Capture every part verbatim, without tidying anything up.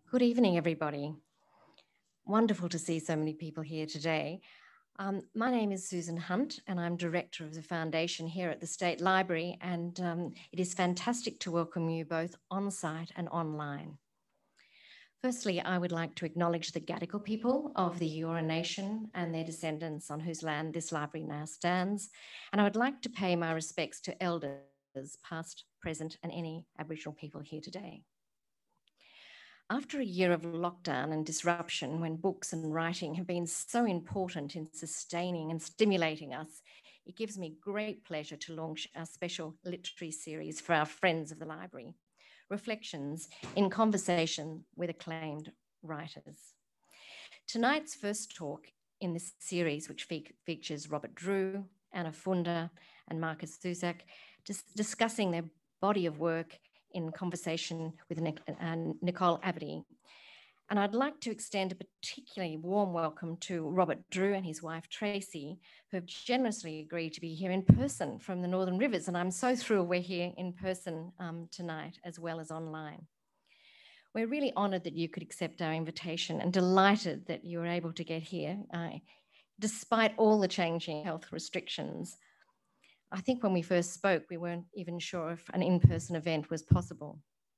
Good evening, everybody. Wonderful to see so many people here today. Um, my name is Susan Hunt, and I'm Director of the Foundation here at the State Library, and um, it is fantastic to welcome you both on-site and online. Firstly, I would like to acknowledge the Gadigal people of the Eora Nation and their descendants on whose land this library now stands, and I would like to pay my respects to elders, past, present, and any Aboriginal people here today. After a year of lockdown and disruption, when books and writing have been so important in sustaining and stimulating us, it gives me great pleasure to launch our special literary series for our friends of the library, Reflections in Conversation with Acclaimed Writers. Tonight's first talk in this series, which fe features Robert Drewe, Anna Funda, and Marcus Zusak, dis discussing their body of work in conversation with Nic uh, Nicole Abadee. And I'd like to extend a particularly warm welcome to Robert Drewe and his wife Tracy, who have generously agreed to be here in person from the Northern Rivers. And I'm so thrilled we're here in person um, tonight, as well as online. We're really honoured that you could accept our invitation and delighted that you were able to get here, uh, despite all the changing health restrictions. I think when we first spoke, we weren't even sure if an in-person event was possible.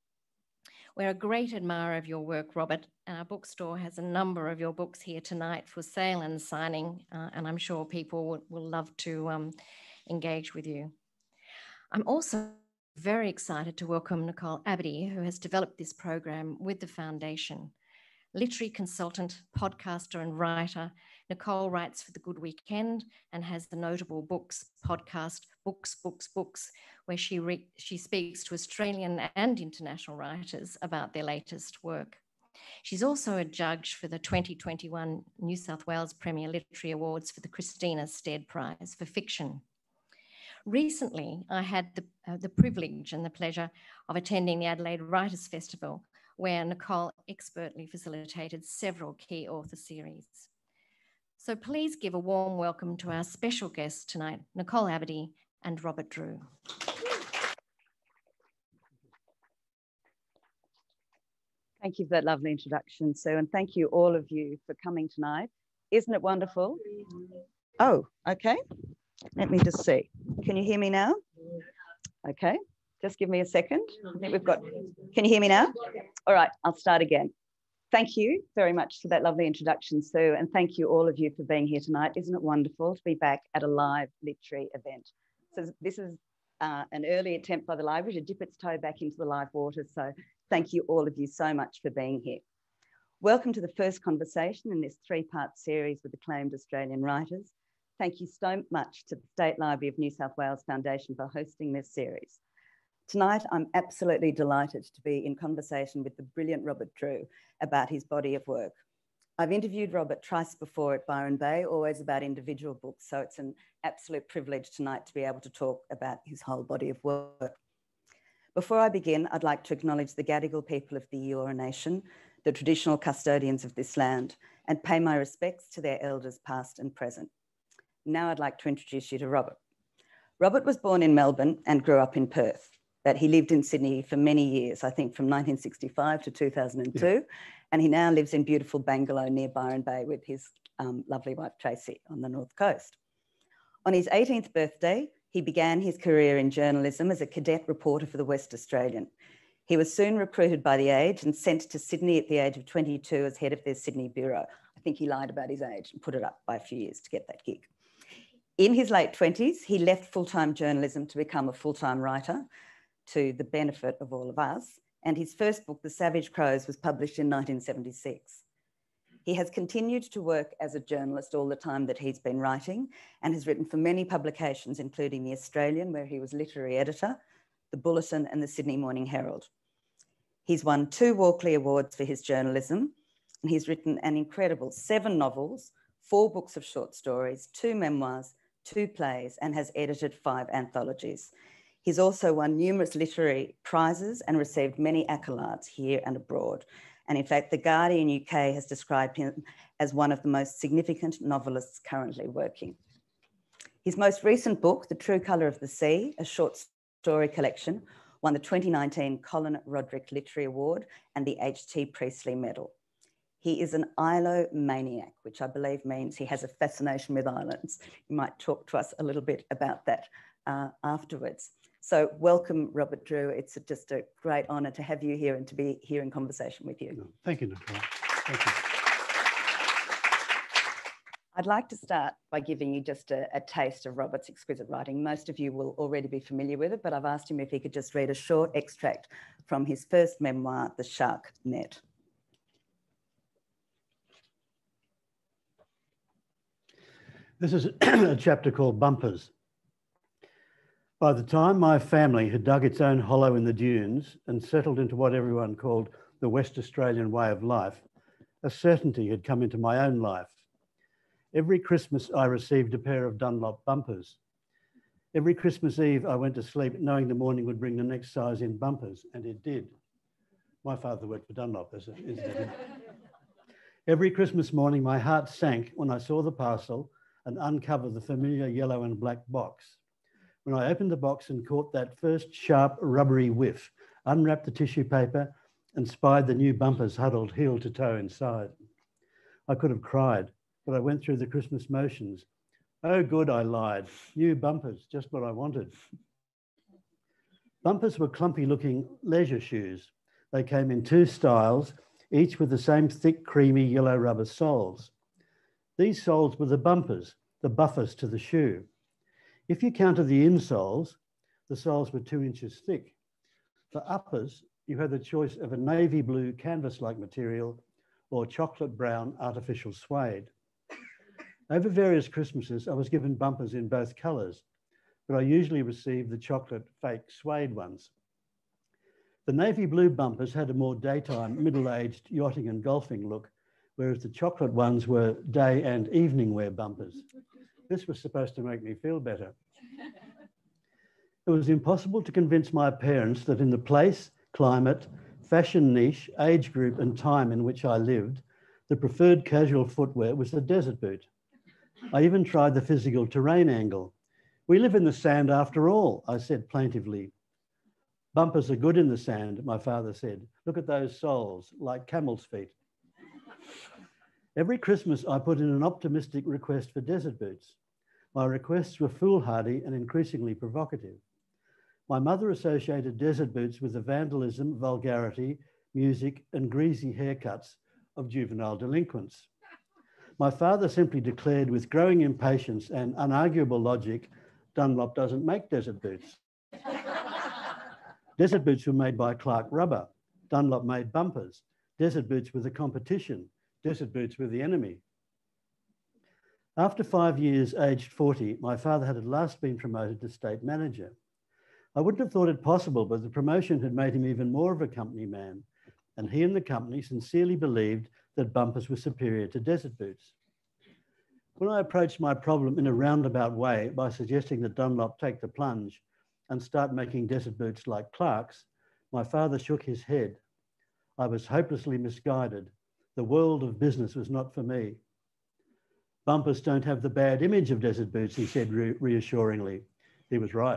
We're a great admirer of your work, Robert, and our bookstore has a number of your books here tonight for sale and signing, uh, and I'm sure people will, will love to um, engage with you. I'm also very excited to welcome Nicole Abadee, who has developed this program with the Foundation. Literary consultant, podcaster, and writer, Nicole writes for The Good Weekend and has the notable books podcast, Books, Books, Books, where she, re she speaks to Australian and international writers about their latest work. She's also a judge for the twenty twenty-one New South Wales Premier Literary Awards for the Christina Stead Prize for Fiction. Recently, I had the, uh, the privilege and the pleasure of attending the Adelaide Writers' Festival, where Nicole expertly facilitated several key author series. So please give a warm welcome to our special guests tonight, Nicole Abadee and Robert Drewe. Thank you for that lovely introduction, Sue, and thank you all of you for coming tonight. Isn't it wonderful? Oh, okay. Let me just see. Can you hear me now? Okay. Just give me a second. I think we've got, can you hear me now? All right, I'll start again. Thank you very much for that lovely introduction, Sue, and thank you all of you for being here tonight. Isn't it wonderful to be back at a live literary event? So this is uh, an early attempt by the library to dip its toe back into the live water, so thank you all of you so much for being here. Welcome to the first conversation in this three-part series with acclaimed Australian writers. Thank you so much to the State Library of New South Wales Foundation for hosting this series. Tonight, I'm absolutely delighted to be in conversation with the brilliant Robert Drewe about his body of work. I've interviewed Robert twice before at Byron Bay, always about individual books, so it's an absolute privilege tonight to be able to talk about his whole body of work. Before I begin, I'd like to acknowledge the Gadigal people of the Eora Nation, the traditional custodians of this land, and pay my respects to their elders past and present. Now I'd like to introduce you to Robert. Robert was born in Melbourne and grew up in Perth, but he lived in Sydney for many years, I think from nineteen sixty-five to two thousand two, yeah. And he now lives in beautiful Bangalow near Byron Bay with his um, lovely wife Tracy on the North Coast. On his eighteenth birthday, he began his career in journalism as a cadet reporter for the West Australian. He was soon recruited by The Age and sent to Sydney at the age of twenty-two as head of their Sydney bureau. I think he lied about his age and put it up by a few years to get that gig. In his late twenties, he left full-time journalism to become a full-time writer, to the benefit of all of us, and his first book, The Savage Crows, was published in nineteen seventy-six. He has continued to work as a journalist all the time that he's been writing and has written for many publications, including The Australian, where he was literary editor, The Bulletin and the Sydney Morning Herald. He's won two Walkley Awards for his journalism, and he's written an incredible seven novels, four books of short stories, two memoirs, two plays, and has edited five anthologies. He's also won numerous literary prizes and received many accolades here and abroad. And in fact, The Guardian U K has described him as one of the most significant novelists currently working. His most recent book, The True Colour of the Sea, a short story collection, won the twenty nineteen Colin Roderick Literary Award and the H T Priestley Medal. He is an islo-maniac, which I believe means he has a fascination with islands. You might talk to us a little bit about that uh, afterwards. So welcome, Robert Drewe. It's just a great honour to have you here and to be here in conversation with you. Thank you, Nicole. Thank you. I'd like to start by giving you just a, a taste of Robert's exquisite writing. Most of you will already be familiar with it, but I've asked him if he could just read a short extract from his first memoir, The Shark Net. This is a chapter called Bumpers. By the time my family had dug its own hollow in the dunes and settled into what everyone called the West Australian way of life, a certainty had come into my own life. Every Christmas, I received a pair of Dunlop bumpers. Every Christmas Eve, I went to sleep knowing the morning would bring the next size in bumpers, and it did. My father worked for Dunlop, as it. Every Christmas morning, my heart sank when I saw the parcel and uncovered the familiar yellow and black box. When I opened the box and caught that first sharp, rubbery whiff, unwrapped the tissue paper and spied the new bumpers huddled heel to toe inside. I could have cried, but I went through the Christmas motions. Oh, good, I lied. New bumpers, just what I wanted. Bumpers were clumpy-looking leisure shoes. They came in two styles, each with the same thick, creamy yellow rubber soles. These soles were the bumpers, the buffers to the shoe. If you counted the insoles, the soles were two inches thick. For uppers, you had the choice of a navy blue canvas-like material or chocolate brown artificial suede. Over various Christmases, I was given bumpers in both colours, but I usually received the chocolate fake suede ones. The navy blue bumpers had a more daytime, middle-aged yachting and golfing look, whereas the chocolate ones were day and evening wear bumpers. This was supposed to make me feel better. It was impossible to convince my parents that in the place, climate, fashion niche, age group and time in which I lived, the preferred casual footwear was the desert boot. I even tried the physical terrain angle. We live in the sand after all, I said plaintively. Bumpers are good in the sand, my father said. Look at those soles, like camel's feet. Every Christmas, I put in an optimistic request for desert boots. My requests were foolhardy and increasingly provocative. My mother associated desert boots with the vandalism, vulgarity, music, and greasy haircuts of juvenile delinquents. My father simply declared with growing impatience and unarguable logic, Dunlop doesn't make desert boots. Desert boots were made by Clark Rubber. Dunlop made bumpers. Desert boots were the competition. Desert boots were the enemy. After five years, aged forty, my father had at last been promoted to state manager. I wouldn't have thought it possible, but the promotion had made him even more of a company man, and he and the company sincerely believed that bumpers were superior to desert boots. When I approached my problem in a roundabout way by suggesting that Dunlop take the plunge and start making desert boots like Clark's, my father shook his head. I was hopelessly misguided. The world of business was not for me. Bumpers don't have the bad image of desert boots, he said re reassuringly. He was right.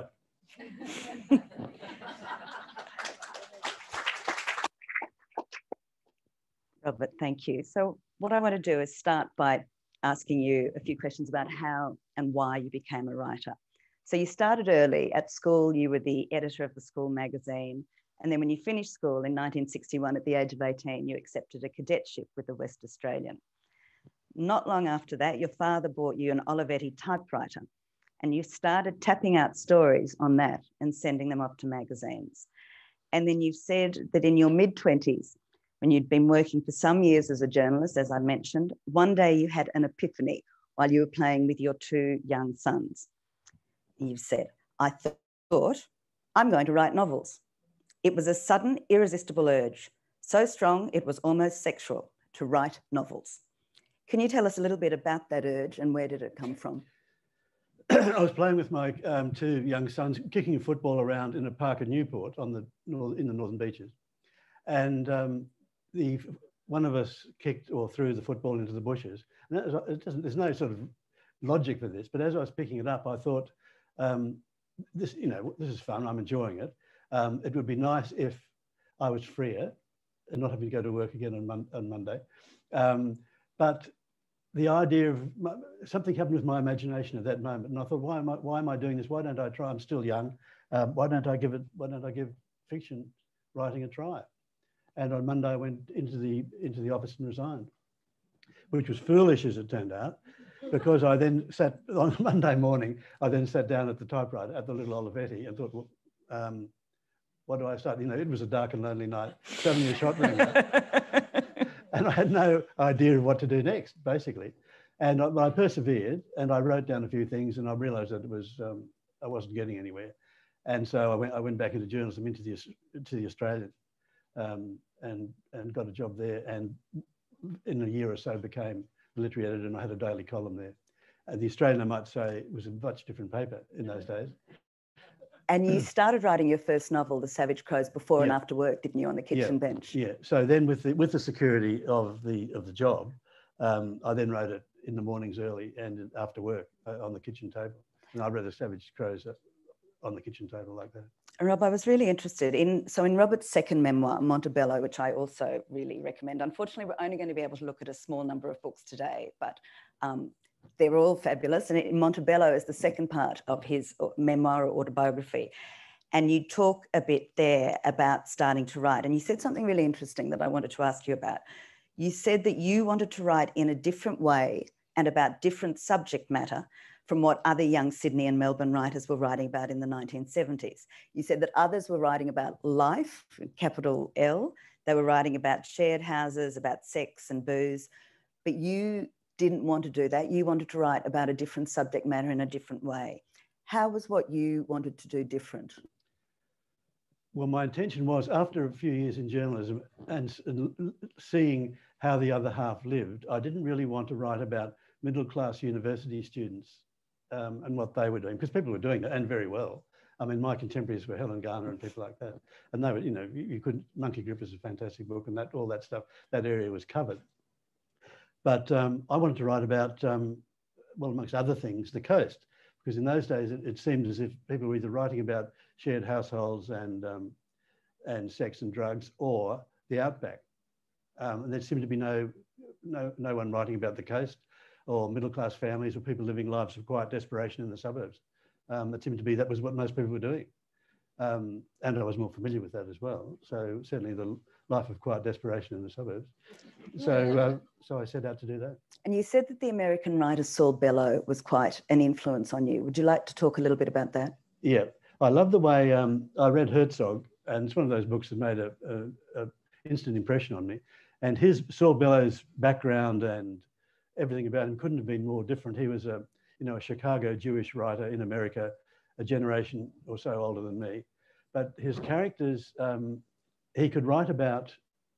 Robert, thank you. So what I want to do is start by asking you a few questions about how and why you became a writer. So you started early. At school, you were the editor of the school magazine. And then when you finished school in nineteen sixty-one, at the age of eighteen, you accepted a cadetship with the West Australian. Not long after that, your father bought you an Olivetti typewriter, and you started tapping out stories on that and sending them off to magazines. And then you've said that in your mid-twenties, when you'd been working for some years as a journalist, as I mentioned, one day you had an epiphany while you were playing with your two young sons. And you've said, I th thought, I'm going to write novels. It was a sudden, irresistible urge, so strong it was almost sexual, to write novels. Can you tell us a little bit about that urge and where did it come from? I was playing with my um, two young sons, kicking a football around in a park in Newport on the north, in the Northern Beaches. And um, the, one of us kicked or threw the football into the bushes. And that was, it doesn't, there's no sort of logic for this, but as I was picking it up, I thought, um, this, you know, this is fun, I'm enjoying it. Um, it would be nice if I was freer and not having to go to work again on, mon on Monday. Um, but the idea of my, something happened with my imagination at that moment, and I thought, why am I, why am I doing this? Why don't I try? I'm still young. Um, why don't I give it? Why don't I give fiction writing a try? And on Monday, I went into the into the office and resigned, which was foolish as it turned out, because I then sat on Monday morning. I then sat down at the typewriter at the little Olivetti and thought, well, um, what do I start? You know, it was a dark and lonely night. Suddenly a shot rang out. And I had no idea of what to do next, basically. And I, I persevered, and I wrote down a few things, and I realised that it was um, I wasn't getting anywhere. And so I went I went back into journalism, into the to the Australian, um, and and got a job there. And in a year or so, became the literary editor, and I had a daily column there. And the Australian, I might say, was a much different paper in those days. And you started writing your first novel, The Savage Crows, before Yeah. and after work, didn't you, on the kitchen yeah. bench? Yeah. So then, with the with the security of the of the job, um, I then wrote it in the mornings early and after work uh, on the kitchen table. And I read The Savage Crows on the kitchen table like that. And Rob, I was really interested in, so in Robert's second memoir, Montebello, which I also really recommend. Unfortunately, we're only going to be able to look at a small number of books today, but um, they're all fabulous. And in Montebello is the second part of his memoir or autobiography. And you talk a bit there about starting to write. And you said something really interesting that I wanted to ask you about. You said that you wanted to write in a different way and about different subject matter from what other young Sydney and Melbourne writers were writing about in the nineteen seventies. You said that others were writing about life, capital L. They were writing about shared houses, about sex and booze, but you didn't want to do that. You wanted to write about a different subject matter in a different way. How was what you wanted to do different? Well, my intention was, after a few years in journalism and, and seeing how the other half lived, I didn't really want to write about middle-class university students um, and what they were doing, because people were doing it, and very well. I mean, my contemporaries were Helen Garner and people like that. And they were, you know, you, you couldn't, Monkey Grip is a fantastic book, and that all that stuff, that area was covered. But um, I wanted to write about, um, well, amongst other things, the coast, because in those days it, it seemed as if people were either writing about shared households and, um, and sex and drugs, or the outback. Um, and there seemed to be no, no, no one writing about the coast, or middle-class families, or people living lives of quiet desperation in the suburbs. Um, it seemed to be that was what most people were doing. Um, and I was more familiar with that as well. So certainly the life of quiet desperation in the suburbs. So, uh, so I set out to do that. And you said that the American writer Saul Bellow was quite an influence on you. Would you like to talk a little bit about that? Yeah, I love the way um, I read Herzog, and it's one of those books that made a, a, a instant impression on me. And his, Saul Bellow's background and everything about him couldn't have been more different. He was a, you know, a Chicago Jewish writer in America, a generation or so older than me. But his characters, um, he could write about,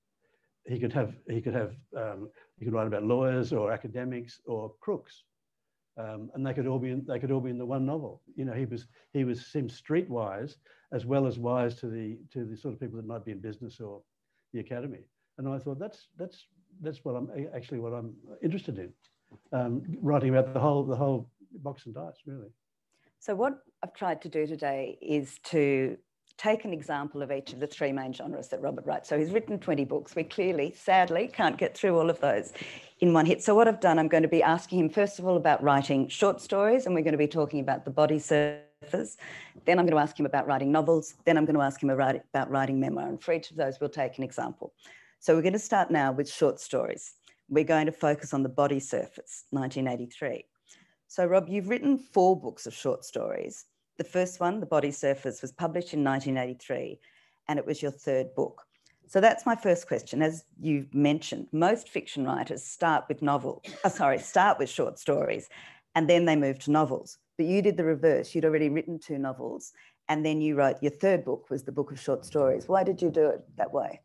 he could have, he could have, um, he could write about lawyers or academics or crooks, um, and they could all be, in, they could all be in the one novel. You know, he was, he was seemed streetwise as well as wise to the, to the sort of people that might be in business or the academy. And I thought that's, that's, that's what I'm actually what I'm interested in, um, writing about the whole, the whole box and dice, really. So what I've tried to do today is to take an example of each of the three main genres that Robert writes. So he's written twenty books. We clearly, sadly, can't get through all of those in one hit. So what I've done, I'm going to be asking him, first of all, about writing short stories, and we're going to be talking about the Bodysurfers. Then I'm going to ask him about writing novels. Then I'm going to ask him about, about writing memoir. And for each of those, we'll take an example. So we're going to start now with short stories. We're going to focus on the Bodysurfers, nineteen eighty-three. So Rob, you've written four books of short stories. The first one, The Bodysurfers, was published in nineteen eighty-three, and it was your third book. So that's my first question. As you've mentioned, most fiction writers start with novels, oh, sorry, start with short stories, and then they move to novels. But you did the reverse. You'd already written two novels, and then you wrote your third book was the book of short stories. Why did you do it that way?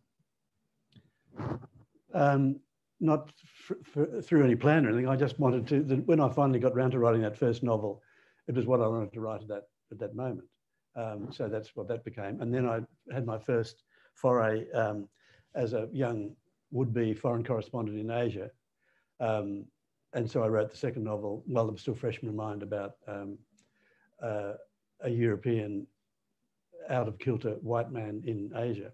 Um, not through any plan or anything. I just wanted to, the, when I finally got around to writing that first novel, it was what I wanted to write at that, at that moment. Um, so that's what that became. And then I had my first foray um, as a young would-be foreign correspondent in Asia. Um, and so I wrote the second novel, while I'm still fresh in my mind, about um, uh, a European out of kilter white man in Asia.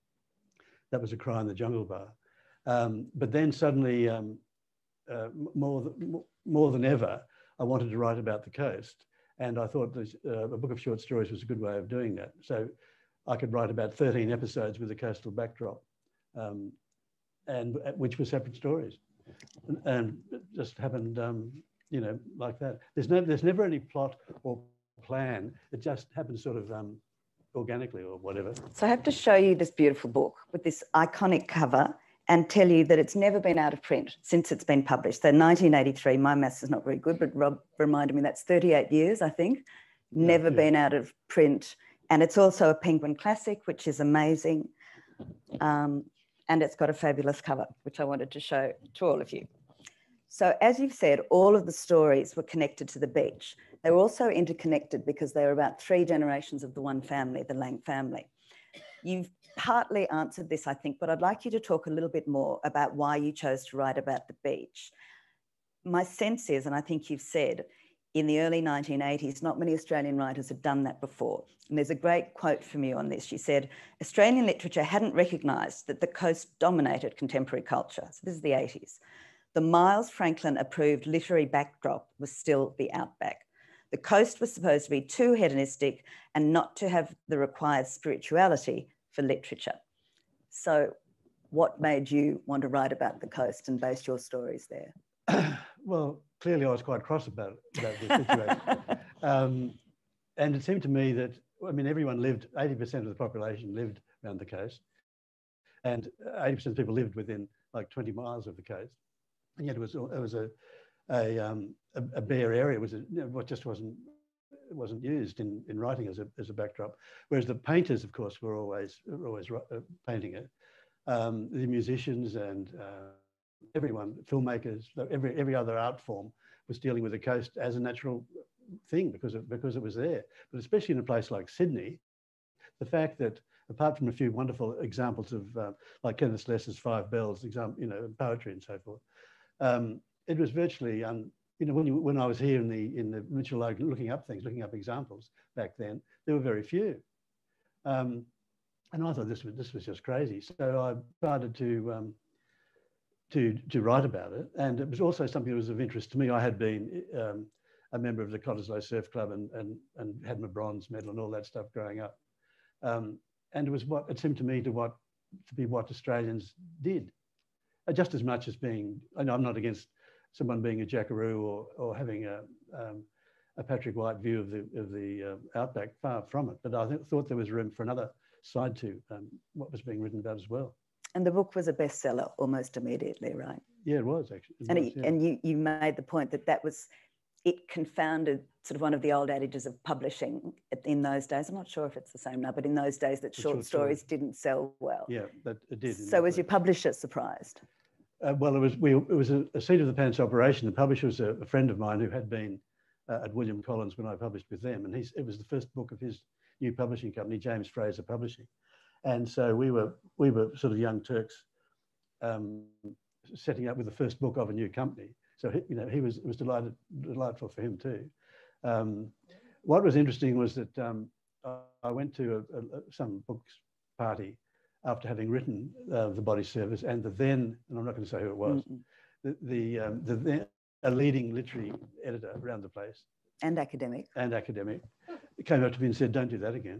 That was a cry in the jungle bar. Um, but then suddenly, um, uh, more, th more than ever, I wanted to write about the coast. And I thought this, uh, a book of short stories was a good way of doing that. So I could write about thirteen episodes with a coastal backdrop, um, and which were separate stories. And, and it just happened, um, you know, like that. There's no, there's never any plot or plan. It just happens sort of um, organically or whatever. So I have to show you this beautiful book with this iconic cover and tell you that it's never been out of print since it's been published. So nineteen eighty-three, my maths is not very good, but Rob reminded me that's thirty-eight years, I think, never yeah, yeah. been out of print. And it's also a Penguin Classic, which is amazing. Um, and it's got a fabulous cover, which I wanted to show to all of you. So as you've said, all of the stories were connected to the beach. They were also interconnected because they were about three generations of the one family, the Lang family. You've partly answered this, I think, but I'd like you to talk a little bit more about why you chose to write about the beach. My sense is, and I think you've said, in the early nineteen eighties, not many Australian writers had done that before. And there's a great quote from you on this. She said, Australian literature hadn't recognised that the coast dominated contemporary culture. So this is the eighties. The Miles Franklin approved literary backdrop was still the outback. The coast was supposed to be too hedonistic and not to have the required spirituality for literature. So what made you want to write about the coast and base your stories there? Well, clearly I was quite cross about, about the situation. um, and it seemed to me that, I mean, everyone lived, eighty percent of the population lived around the coast, and eighty percent of people lived within like twenty miles of the coast. And yet it was, it was a, a, um, a, a bare area. It was a, you know, what just wasn't, it wasn't used in, in writing as a, as a backdrop. Whereas the painters, of course, were always, were always uh, painting it. Um, the musicians and uh, everyone, filmmakers, every, every other art form was dealing with the coast as a natural thing because it, because it was there. But especially in a place like Sydney, the fact that apart from a few wonderful examples of uh, like Kenneth Less's Five Bells, example, you know, poetry and so forth, um, it was virtually, um, you know, when, you, when I was here in the, in the Mitchell Lake looking up things, looking up examples back then, there were very few. Um, and I thought this was, this was just crazy. So I started to, um, to, to write about it. And it was also something that was of interest to me. I had been um, a member of the Cottesloe Surf Club and, and, and had my bronze medal and all that stuff growing up. Um, and it was what, it seemed to me to, what, to be what Australians did, uh, just as much as being, I know I'm not against someone being a jackaroo or, or having a, um, a Patrick White view of the, of the uh, outback, far from it. But I th thought there was room for another side to um, what was being written about as well. And the book was a bestseller almost immediately, right? Yeah, it was actually. It and was, it, yeah. and you, you made the point that that was, it confounded sort of one of the old adages of publishing in those days. I'm not sure if it's the same now, but in those days that short, short stories story. didn't sell well. Yeah, but it did. So was your publisher surprised? Uh, well, it was, we, it was a, a seat of the pants operation. The publisher was a, a friend of mine who had been uh, at William Collins when I published with them. And he's, it was the first book of his new publishing company, James Fraser Publishing. And so we were, we were sort of young Turks um, setting up with the first book of a new company. So, he, you know, he was, it was delighted, delightful for him too. Um, what was interesting was that um, I went to a, a, some books party after having written uh, the Bodysurfers, and the then, and I'm not going to say who it was, mm-hmm. the, the, um, the then, a leading literary editor around the place. And academic. And academic. Came up to me and said, don't do that again.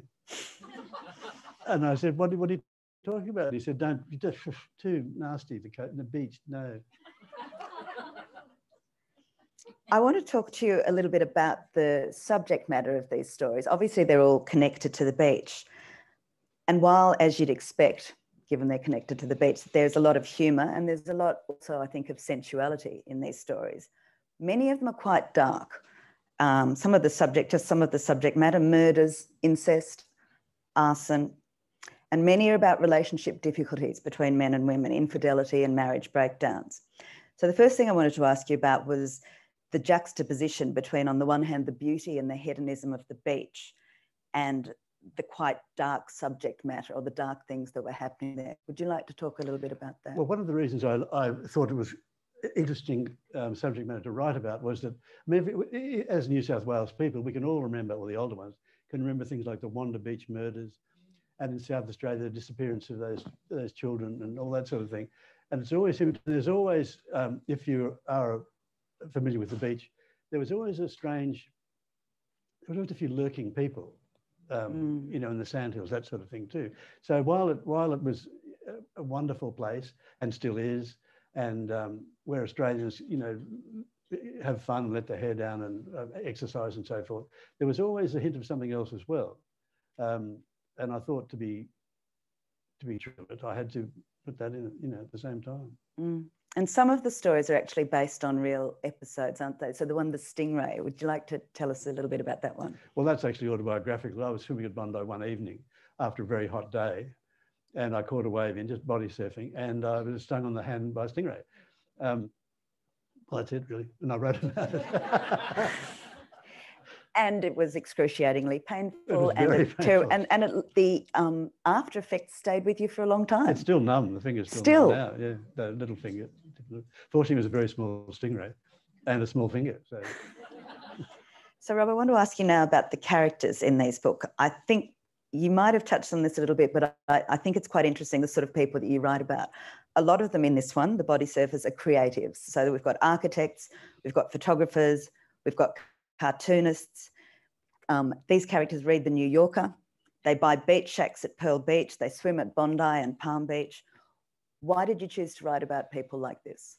And I said, what, what are you talking about? And he said, don't, you're just too nasty, the, the beach, no. I want to talk to you a little bit about the subject matter of these stories. Obviously, they're all connected to the beach. And while, as you'd expect, given they're connected to the beach, there's a lot of humour and there's a lot also, I think, of sensuality in these stories. Many of them are quite dark. Um, some of the subject, just some of the subject matter, murders, incest, arson, and many are about relationship difficulties between men and women, infidelity and marriage breakdowns. So the first thing I wanted to ask you about was the juxtaposition between, on the one hand, the beauty and the hedonism of the beach and the quite dark subject matter or the dark things that were happening there. Would you like to talk a little bit about that? Well, one of the reasons I, I thought it was interesting um, subject matter to write about was that, I mean, as New South Wales people, we can all remember, or the older ones, can remember things like the Wanda Beach murders, and in South Australia, the disappearance of those, those children and all that sort of thing. And it's always, there's always, um, if you are familiar with the beach, there was always a strange, there was always a few lurking people, um, mm. you know, in the sandhills, that sort of thing too. So while it, while it was a wonderful place and still is, and um, where Australians, you know, have fun, let their hair down and uh, exercise and so forth, there was always a hint of something else as well. Um, and I thought to be, to be true of it, I had to put that in, you know, at the same time. Mm. And some of the stories are actually based on real episodes, aren't they? So the one, The Stingray, would you like to tell us a little bit about that one? Well, that's actually autobiographical. I was swimming at Bondi one evening after a very hot day, and I caught a wave in, just body surfing, and I was stung on the hand by a stingray. Um, well, that's it, really. And I wrote about it. And it was excruciatingly painful. It was and very it, painful. And, and it, the um, after effects stayed with you for a long time. It's still numb. The finger's still, still numb now. Yeah, the little finger. Fortunately, it was a very small stingray and a small finger. So, so Rob, I want to ask you now about the characters in these books. I think you might have touched on this a little bit, but I, I think it's quite interesting, the sort of people that you write about. A lot of them in this one, the Bodysurfers, are creatives. So we've got architects, we've got photographers, we've got cartoonists. Um, these characters read The New Yorker. They buy beach shacks at Pearl Beach. They swim at Bondi and Palm Beach. Why did you choose to write about people like this?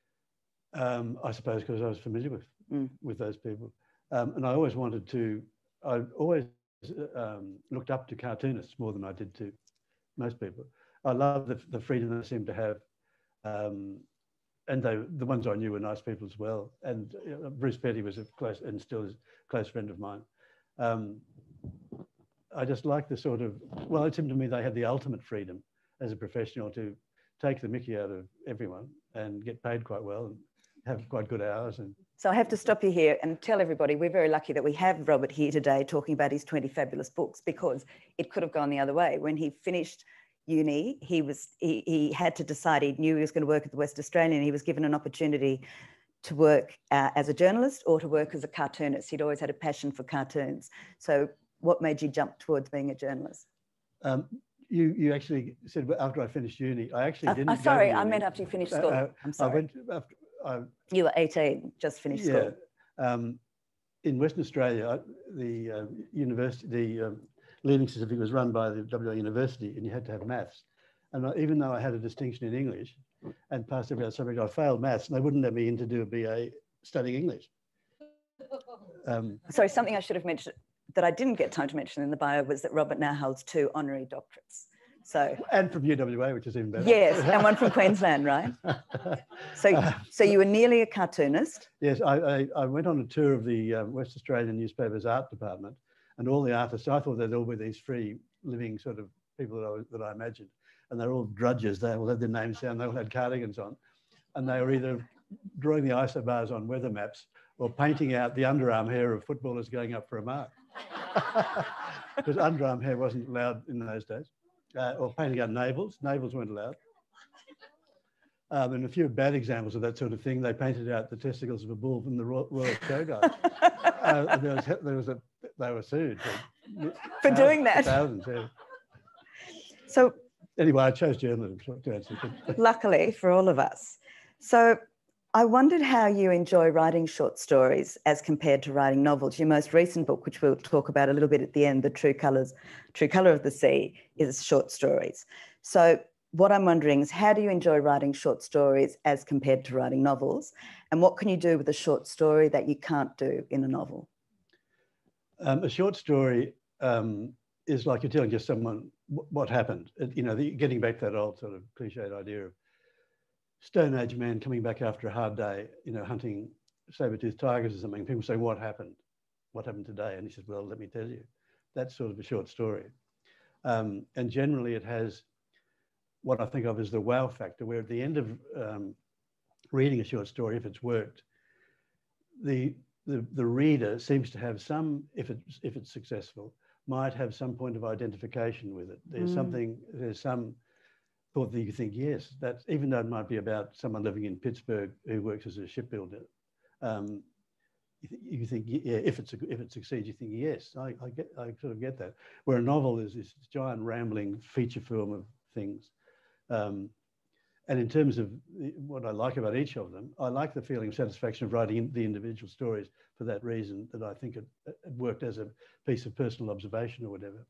Um, I suppose because I was familiar with, mm. with those people. Um, and I always wanted to, I always um, looked up to cartoonists more than I did to most people. I love the, the freedom they seem to have. Um, and they, the ones I knew were nice people as well. And uh, Bruce Petty was a close, and still is a close friend of mine. Um, I just like the sort of, well, it seemed to me they had the ultimate freedom as a professional to take the mickey out of everyone and get paid quite well and have quite good hours. And so I have to stop you here and tell everybody we're very lucky that we have Robert here today talking about his twenty fabulous books, because it could have gone the other way. When he finished uni, he was he, he had to decide. He knew he was going to work at the West Australian. He was given an opportunity to work uh, as a journalist or to work as a cartoonist. He'd always had a passion for cartoons. So what made you jump towards being a journalist? Um, you you actually said after I finished uni. I actually didn't. Uh, uh, sorry, go to I uni. meant after you finished school. Uh, I'm sorry. I went after, I, you were eighteen, just finished yeah, school. Um, in Western Australia, the uh, university, the um, learning certificate was run by the W A University, and you had to have maths. And I, even though I had a distinction in English and passed every other subject, I failed maths, and they wouldn't let me in to do a B A studying English. Um, Sorry, something I should have mentioned that I didn't get time to mention in the bio was that Robert now holds two honorary doctorates. So, and from U W A, which is even better. Yes, and one from Queensland, right? So, so you were nearly a cartoonist? Yes, I, I, I went on a tour of the um, West Australian newspaper's art department, and all the artists, I thought they'd all be these free living sort of people that I, that I imagined. And they're all drudges. They all had their names down. They all had cardigans on. And they were either drawing the isobars on weather maps or painting out the underarm hair of footballers going up for a mark. Because underarm hair wasn't allowed in those days. Uh, or painting out navels. Navels weren't allowed. Um, and a few bad examples of that sort of thing. They painted out the testicles of a bull from the Royal, Royal Show guys. uh, and there was, there was a, they were sued. For, for doing that? Thousands, yeah. So, anyway, I chose journalism to answer. Luckily for all of us. So I wondered how you enjoy writing short stories as compared to writing novels. Your most recent book, which we'll talk about a little bit at the end, The True Colours, True Colour of the Sea, is short stories. So what I'm wondering is, how do you enjoy writing short stories as compared to writing novels? And what can you do with a short story that you can't do in a novel? Um, a short story um, is like you're telling just someone what happened. It, you know, the, getting back to that old sort of cliched idea of Stone Age man coming back after a hard day, you know, hunting saber-toothed tigers or something. People say, what happened? What happened today? And he says, well, let me tell you. That's sort of a short story. Um, and generally it has what I think of as the wow factor, where at the end of um, reading a short story, if it's worked, the, the, the reader seems to have some, if it's, if it's successful, might have some point of identification with it. There's mm. something, there's some thought that you think, yes, that's, even though it might be about someone living in Pittsburgh who works as a shipbuilder, um, you think, yeah, if it's if it succeeds, you think, yes, I, I get, I sort of get that. Where a novel is this giant rambling feature film of things. Um, and in terms of what I like about each of them, I like the feeling of satisfaction of writing the individual stories for that reason, that I think it, it worked as a piece of personal observation or whatever.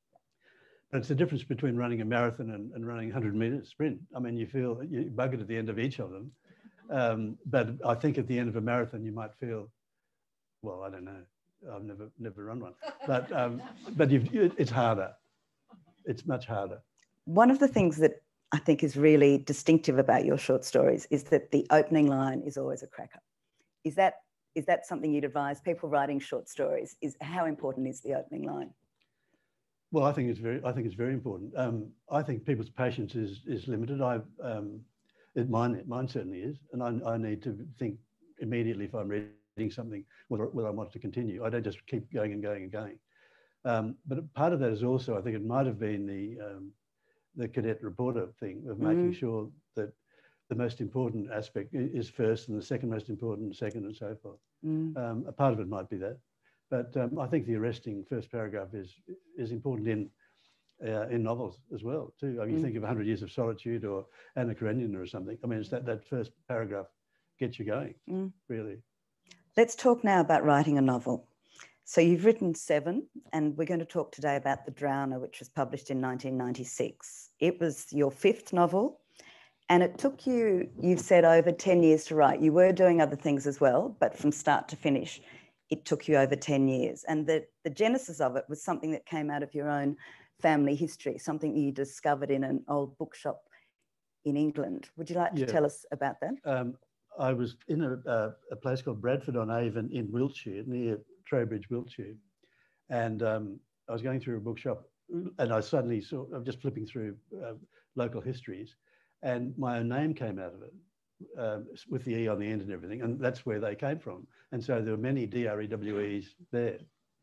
But it's the difference between running a marathon and, and running a hundred meter sprint. I mean, you feel you buggered at the end of each of them. Um, but I think at the end of a marathon, you might feel, well, I don't know. I've never never run one, but um, but you've, it's harder. It's much harder. One of the things that I think is really distinctive about your short stories is that the opening line is always a cracker. Is that is that something you'd advise people writing short stories? Is how important is the opening line? Well, I think it's very I think it's very important. Um, I think people's patience is is limited. I um, it mine mine certainly is, and I, I need to think immediately if I'm reading something whether whether I want to continue. I don't just keep going and going and going. Um, but part of that is also, I think it might have been the um, the cadet reporter thing of making mm. sure that the most important aspect is first and the second most important second and so forth. Mm. Um, a part of it might be that. But um, I think the arresting first paragraph is is important in uh, in novels as well too. I mean, mm. you think of one hundred Years of Solitude or Anna Karenina or something. I mean, it's that, that first paragraph gets you going, mm. really. Let's talk now about writing a novel. So you've written seven, and we're going to talk today about The Drowner, which was published in nineteen ninety-six. It was your fifth novel, and it took you, you've said, over ten years to write. You were doing other things as well, but from start to finish, it took you over ten years. And the, the genesis of it was something that came out of your own family history, something you discovered in an old bookshop in England. Would you like to yeah. tell us about that? Um, I was in a, a, a place called Bradford-on-Avon in Wiltshire, near Trowbridge, Wiltshire. And um, I was going through a bookshop and I suddenly saw, I was just flipping through uh, local histories, and my own name came out of it. Um, with the E on the end and everything, and that's where they came from. And so there were many D R E W Es there.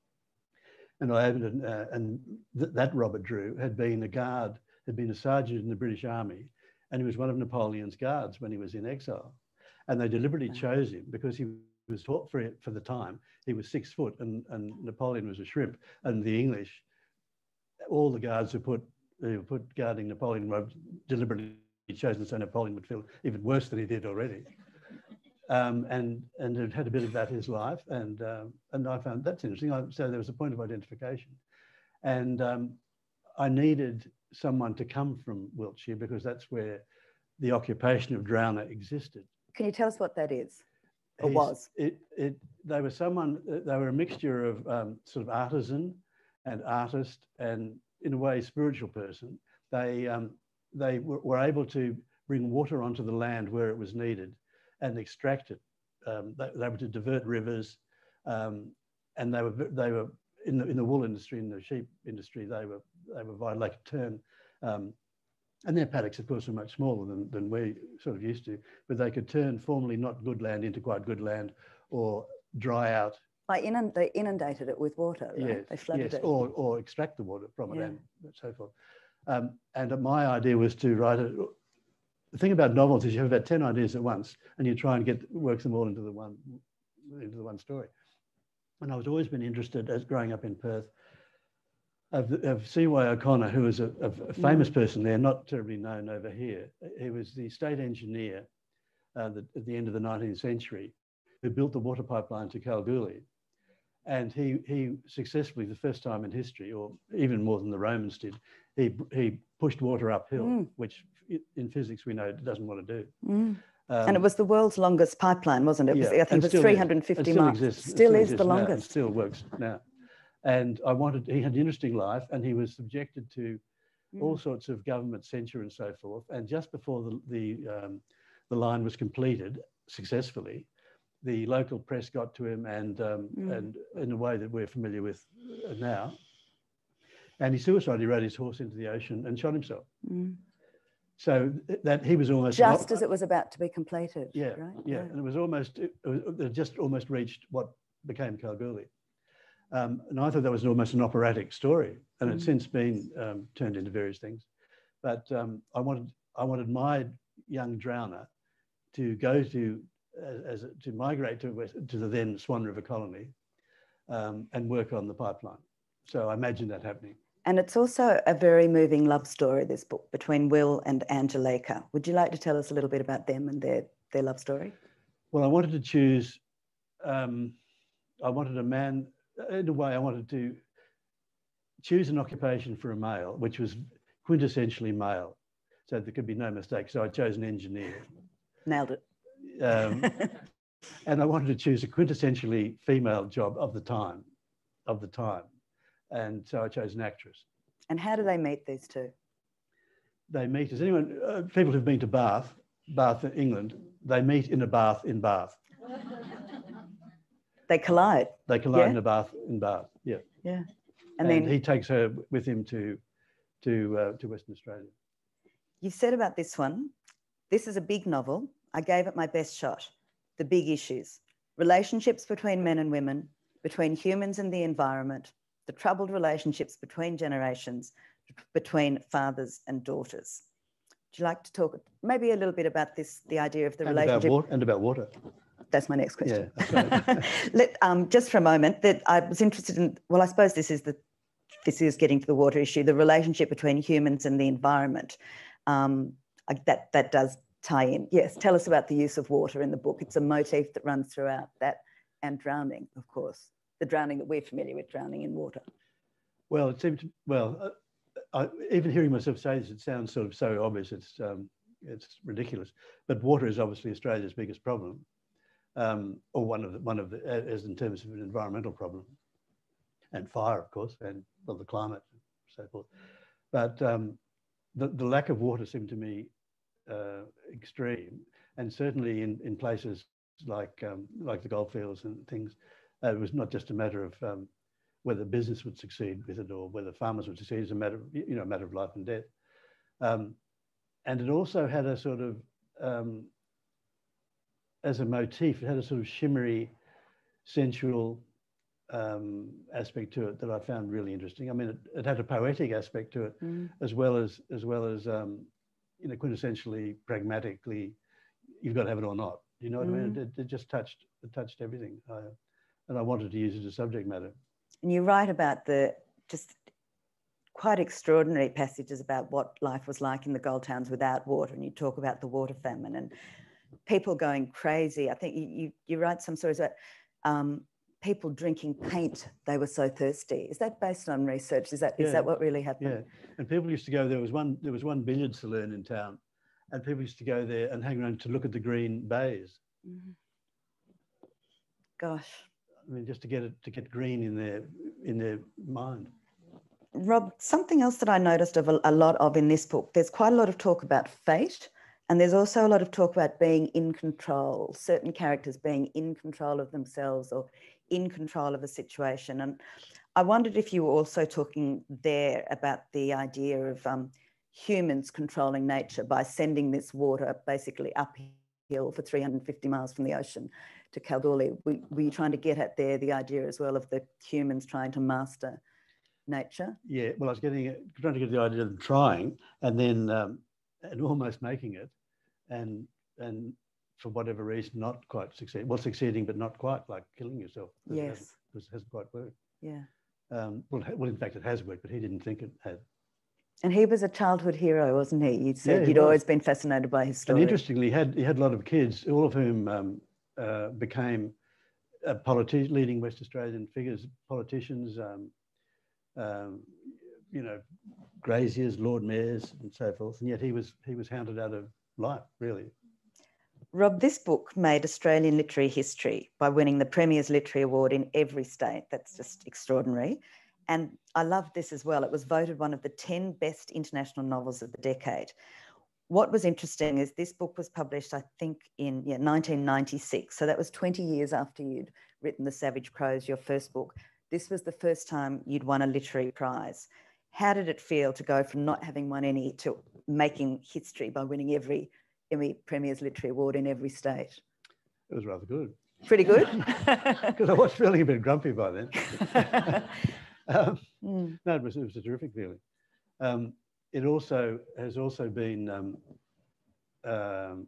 And I opened it, uh, and th that Robert Drewe had been a guard, had been a sergeant in the British Army, and he was one of Napoleon's guards when he was in exile. And they deliberately chose him because he was taught for it for the time. He was six foot, and, and Napoleon was a shrimp. And the English, all the guards who put who were put guarding Napoleon were deliberately chosen so Napoleon would feel even worse than he did already. Um, and and it had a bit about his life, and um, and I found that's interesting. I, so there was a point of identification, and um, I needed someone to come from Wiltshire because that's where the occupation of drowner existed. Can you tell us what that is, or He's, was? It it they were someone they were a mixture of um, sort of artisan and artist and in a way spiritual person. They um, they were, were able to bring water onto the land where it was needed and extract it. Um, they, they were to divert rivers, um, and they were they were in the in the wool industry, in the sheep industry. They were they were vital. They could turn, um, and their paddocks, of course, were much smaller than than we sort of used to. But they could turn formerly not good land into quite good land, or dry out. By inund they inundated it with water. Right? Yes, they flooded yes, it. or or extract the water from yeah. it and so forth. Um, and my idea was to write a. The thing about novels is you have about ten ideas at once, and you try and get work them all into the one into the one story. And I was always been interested, as growing up in Perth, of, of C Y O'Connor, who was a, a famous mm. person there, not terribly known over here. He was the state engineer uh, the, at the end of the nineteenth century, who built the water pipeline to Kalgoorlie. And he, he successfully, the first time in history, or even more than the Romans did, he, he pushed water uphill, mm. which in physics we know it doesn't want to do. Mm. Um, and it was the world's longest pipeline, wasn't it? it was, yeah, I think it was three hundred fifty miles. Still, exists, still, still is the longest. Now, and still works now. And I wanted, he had an interesting life, and he was subjected to mm. all sorts of government censure and so forth. And just before the, the, um, the line was completed successfully, the local press got to him, and um, mm. and in a way that we're familiar with now. And he suicided. He rode his horse into the ocean and shot himself. Mm. So that he was almost just not, as it was about to be completed. Yeah, right? yeah, yeah. And it was almost it, was, it just almost reached what became Kalgoorlie. Um, and I thought that was almost an operatic story, and mm. it's since been um, turned into various things. But um, I wanted I wanted my young drowner to go to as, as to migrate to, West, to the then Swan River colony um, and work on the pipeline. So I imagine that happening. And it's also a very moving love story, this book, between Will and Angelica. Would you like to tell us a little bit about them and their, their love story? Well, I wanted to choose, um, I wanted a man, in a way I wanted to choose an occupation for a male, which was quintessentially male, so there could be no mistake. So I chose an engineer. Nailed it. Um, and I wanted to choose a quintessentially female job of the time, of the time. And so I chose an actress. And how do they meet, these two? They meet, as anyone, uh, people who've been to Bath, Bath, England, they meet in a bath in Bath. They collide. They collide yeah? in a bath in Bath, yeah. Yeah. And, and then he takes her with him to, to, uh, to Western Australia. You said about this one, this is a big novel. I gave it my best shot. The big issues, relationships between men and women, between humans and the environment, the troubled relationships between generations, between fathers and daughters. Would you like to talk maybe a little bit about this, the idea of the and relationship? About water, and about water. That's my next question. Yeah, right. Let, um, just for a moment, that I was interested in, well, I suppose this is the, this is getting to the water issue, the relationship between humans and the environment. Um, I, that, that does tie in. Yes, tell us about the use of water in the book. It's a motif that runs throughout that, and drowning, of course. The drowning that we're familiar with, drowning in water. Well, it seemed to, well, uh, I, even hearing myself say this, it sounds sort of so obvious, it's, um, it's ridiculous. But water is obviously Australia's biggest problem, um, or one of the, one of the, as in terms of an environmental problem, and fire, of course, and well, the climate, and so forth. But um, the, the lack of water seemed to me uh, extreme, and certainly in, in places like, um, like the goldfields and things, uh, it was not just a matter of um, whether business would succeed with it or whether farmers would succeed. It's a matter of, you know, a matter of life and death. Um, and it also had a sort of, um, as a motif, it had a sort of shimmery, sensual um, aspect to it that I found really interesting. I mean, it, it had a poetic aspect to it, mm. as well as, as well as, um, you know, quintessentially, pragmatically, you've got to have it or not. You know what mm. I mean? It, it just touched, it touched everything. I, and I wanted to use it as subject matter. And you write about the just quite extraordinary passages about what life was like in the gold towns without water, and you talk about the water famine and people going crazy. I think you, you, you write some stories about um, people drinking paint. They were so thirsty. Is that based on research? Is that yeah. is that what really happened? Yeah, and people used to go, there was one, there was one billiard saloon in town, and people used to go there and hang around to look at the green bays. Mm-hmm. Gosh. I mean, just to get it, to get green in their, in their mind. Rob, something else that I noticed of a, a lot of in this book, there's quite a lot of talk about fate, and there's also a lot of talk about being in control, certain characters being in control of themselves or in control of a situation. And I wondered if you were also talking there about the idea of um, humans controlling nature by sending this water basically uphill for three hundred fifty miles from the ocean to Kalgoorlie. Were, were you trying to get at there the idea as well of the humans trying to master nature? Yeah, well, I was getting trying to get the idea of them trying and then um, and almost making it, and and for whatever reason not quite succeeding. Well, succeeding but not quite, like killing yourself. Yes, it hasn't, it hasn't quite worked. Yeah. Um, well, well, in fact, it has worked, but he didn't think it had. And he was a childhood hero, wasn't he? You said yeah, you'd always been fascinated by his story. And interestingly, he had he had a lot of kids, all of whom um, uh, became uh, politi- leading West Australian figures, politicians, um, um, you know, graziers, Lord Mayors, and so forth. And yet he was he was hounded out of life, really. Rob, this book made Australian literary history by winning the Premier's Literary Award in every state. That's just extraordinary. And I love this as well. It was voted one of the ten best international novels of the decade. What was interesting is this book was published, I think, in yeah, nineteen ninety-six. So that was twenty years after you'd written The Savage Crows, your first book. This was the first time you'd won a literary prize. How did it feel to go from not having won any to making history by winning every Emmy Premier's Literary Award in every state? It was rather good. Pretty good? Because I was feeling a bit grumpy by then. um, mm. No, it was, it was a terrific feeling. Um, it also has also been um, um,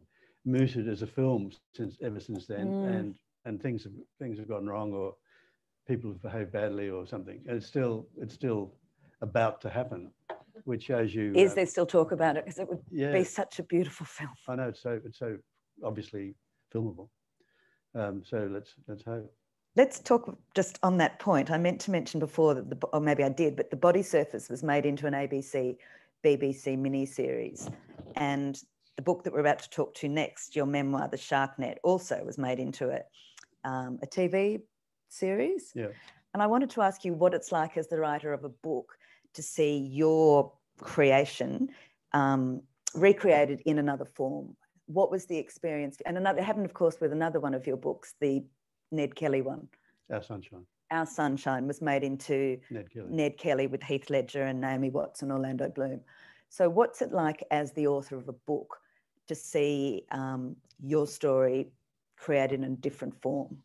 mooted as a film since ever since then, Mm. and and things have things have gone wrong, or people have behaved badly or something. And it's still it's still about to happen, which shows you. Is uh, there still talk about it? Because it would yeah, be such a beautiful film. I know it's so it's so obviously filmable. Um, so let's let's hope. Let's talk just on that point. I meant to mention before that, the, or maybe I did, but the Bodysurfers was made into an A B C, B B C miniseries, and the book that we're about to talk to next, your memoir, The Sharknet, also was made into a, um, a T V series. Yeah. And I wanted to ask you what it's like as the writer of a book to see your creation um, recreated in another form. What was the experience? And another, it happened, of course, with another one of your books, the Ned Kelly one. Our Sunshine. Our Sunshine was made into Ned Kelly. Ned Kelly with Heath Ledger and Naomi Watts and Orlando Bloom. So what's it like as the author of a book to see um, your story created in a different form?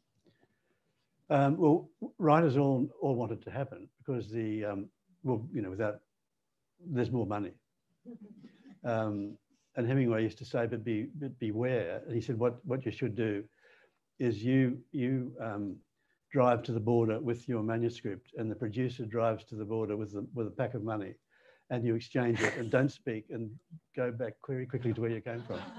Um, well, writers all all want it to happen because the um, well, you know, without there's more money. Um, and Hemingway used to say, "But be but beware." And he said, "What what you should do is you you um, drive to the border with your manuscript, and the producer drives to the border with the, with a pack of money, and you exchange it, and don't speak, and go back very quickly to where you came from."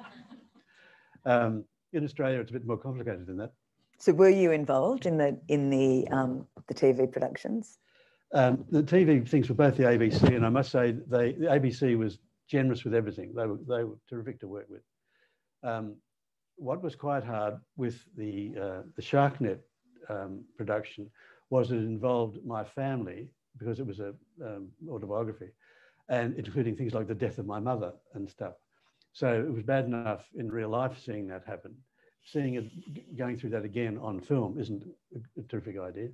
Um, in Australia, it's a bit more complicated than that. So were you involved in the in the um, the T V productions? Um, the T V things were both the A B C, and I must say they, the A B C was generous with everything. They were they were terrific to work with. Um, what was quite hard with the uh, the Sharknet um, production was it involved my family because it was a um, autobiography, and including things like the death of my mother and stuff. So it was bad enough in real life seeing that happen. Seeing it going through that again on film isn't a, a terrific idea.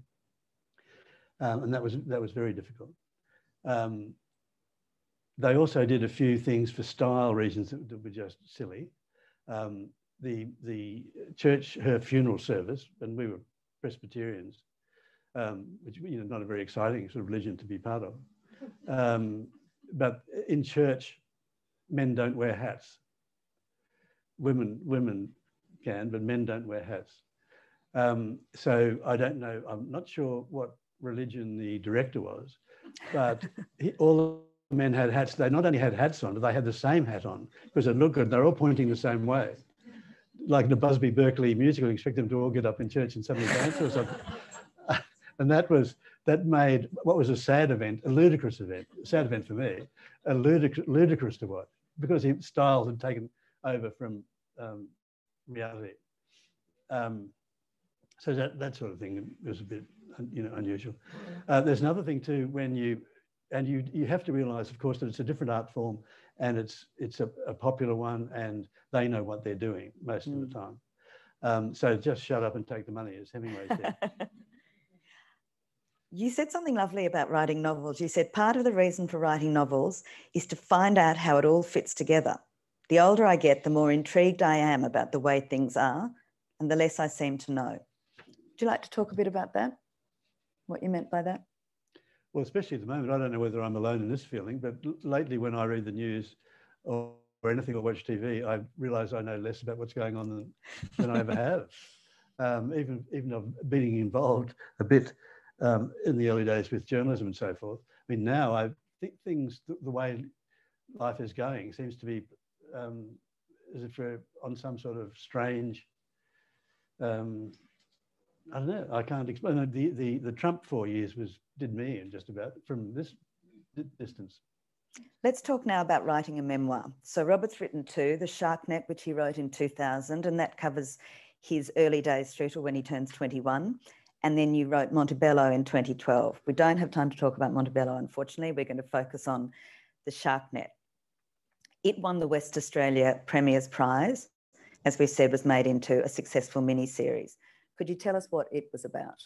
Um, and that was that was very difficult. Um, they also did a few things for style reasons that, that were just silly. Um, the the church, her funeral service, and we were Presbyterians, um, which you know not a very exciting sort of religion to be part of. Um, but in church, men don't wear hats. Women women can, but men don't wear hats. Um, so I don't know. I'm not sure what religion the director was, but he, all the men had hats. They not only had hats on, but they had the same hat on because it looked good. They're all pointing the same way. Like the Busby Berkeley musical, you expect them to all get up in church and suddenly dance or something. And that was, that made what was a sad event, a ludicrous event, a sad event for me, a ludic ludicrous to watch because he, styles had taken over from um, reality. Um, so that, that sort of thing was a bit, you know, unusual. Uh, there's another thing too, when you, and you, you have to realize, of course, that it's a different art form and it's, it's a, a popular one and they know what they're doing most mm. of the time. Um, so just shut up and take the money, as Hemingway said. You said something lovely about writing novels. You said part of the reason for writing novels is to find out how it all fits together. The older I get, the more intrigued I am about the way things are and the less I seem to know. Would you like to talk a bit about that? What you meant by that? Well, especially at the moment, I don't know whether I'm alone in this feeling, but lately when I read the news or, or anything or watch T V, I realise I know less about what's going on than, than I ever have. Um, even, even of being involved a bit um, in the early days with journalism and so forth. I mean, now I think things, the, the way life is going seems to be um, as if we're on some sort of strange, um, I don't know, I can't explain. The, the, the Trump four years was, did me in just about from this distance. Let's talk now about writing a memoir. So Robert's written two, The Sharknet, which he wrote in two thousand, and that covers his early days through to when he turns twenty-one. And then you wrote Montebello in twenty twelve. We don't have time to talk about Montebello, unfortunately. We're going to focus on The Sharknet. It won the West Australia Premier's Prize, as we said, was made into a successful mini-series. Could you tell us what it was about?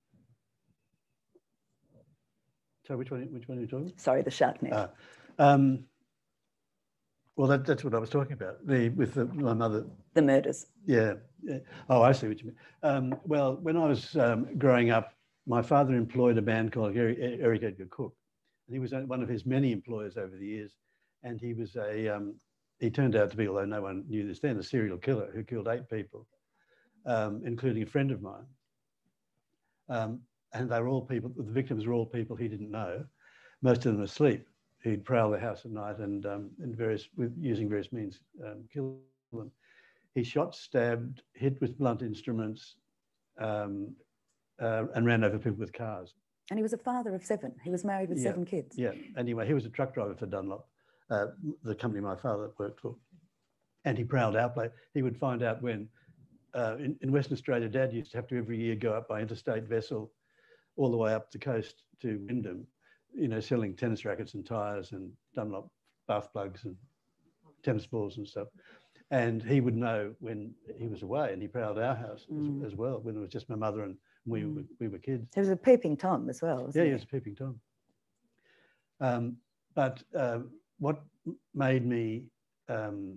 So which one, which one are you talking about? Sorry, The Sharknet. Uh, um, well, that, that's what I was talking about, the, with the, my mother. The murders. Yeah, yeah. Oh, I see what you mean. Um, well, when I was um, growing up, my father employed a man called Eric, Eric Edgar Cook. And he was one of his many employers over the years. And he was a, um, he turned out to be, although no one knew this then, a serial killer who killed eight people, um, including a friend of mine. Um, and they were all people, the victims were all people he didn't know, most of them asleep. He'd prowl the house at night and um, in various, with, using various means, um, kill them. He shot, stabbed, hit with blunt instruments, um, uh, and ran over people with cars. And he was a father of seven. He was married with yeah. seven kids. Yeah, anyway, he was a truck driver for Dunlop, uh, the company my father worked for. And he prowled outplay. He would find out when, uh, in, in Western Australia, Dad used to have to every year go up by interstate vessel all the way up the coast to Wyndham, you know, selling tennis rackets and tyres and Dunlop bath plugs and tennis balls and stuff. And he would know when he was away, and he prowled our house mm. as, as well, when it was just my mother and we, mm. were, we were kids. He was a peeping Tom as well, wasn't yeah, he? he was a peeping Tom. Um, but uh, what made me um,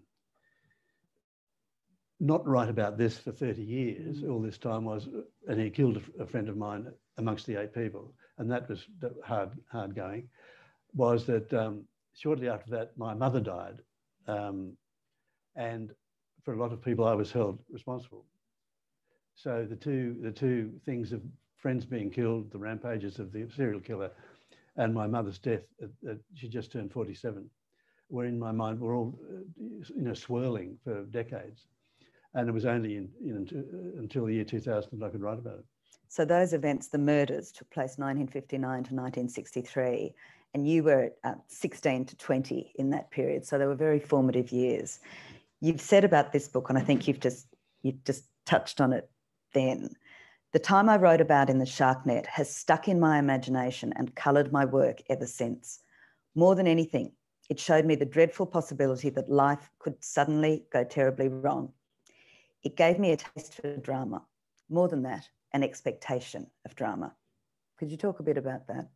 not write about this for thirty years, mm. all this time was, and he killed a, a friend of mine amongst the eight people, and that was hard, hard going, was that um, shortly after that, my mother died. Um, and for a lot of people, I was held responsible. So the two, the two things of friends being killed, the rampages of the serial killer, and my mother's death, at, at, she just turned forty-seven, were in my mind, were all, you know, swirling for decades. And it was only in, in, until the year two thousand that I could write about it. So those events, the murders, took place nineteen fifty-nine to nineteen sixty-three, and you were uh, sixteen to twenty in that period. So they were very formative years. You've said about this book, and I think you've just, you've just touched on it then. The time I wrote about in the Sharknet has stuck in my imagination and coloured my work ever since. More than anything, it showed me the dreadful possibility that life could suddenly go terribly wrong. It gave me a taste for drama. More than that, an expectation of drama. Could you talk a bit about that?